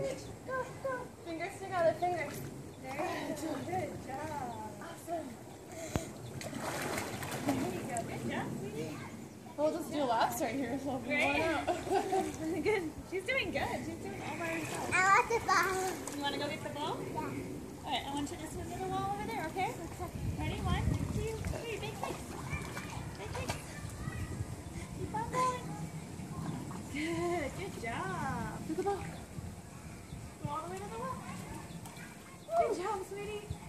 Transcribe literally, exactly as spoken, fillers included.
Go, go. Fingers together, fingers. There you go. Good job. Awesome. There you go. Good job, sweetie. We'll just do laps right here, so Great. Good. She's doing good. She's doing all by herself. I want the ball. You want to go get the ball? Yeah. All right, I want you to swim to the wall over there, okay? Ready? One, two, three. Big kicks. Big kicks. Keep on going. Good. Good job. to the ball. Go all the way to the wall. Good job, sweetie.